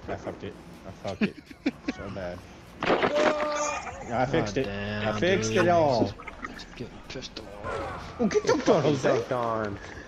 I fucked it. I fucked it. So bad. I fixed it. Damn, I fixed dude. it all. Just getting pissed off. Well, get the Fucking Jose. dunked on.